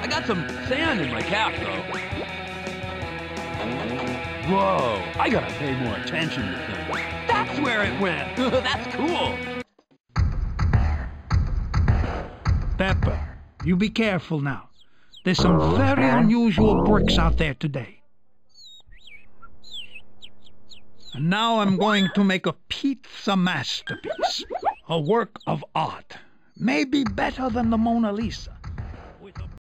got some sand in my cap, though. Whoa, I gotta pay more attention to things. That's where it went. That's cool. Pepper, you be careful now. There's some very unusual bricks out there today. And now I'm going to make a pizza masterpiece. A work of art. Maybe better than the Mona Lisa.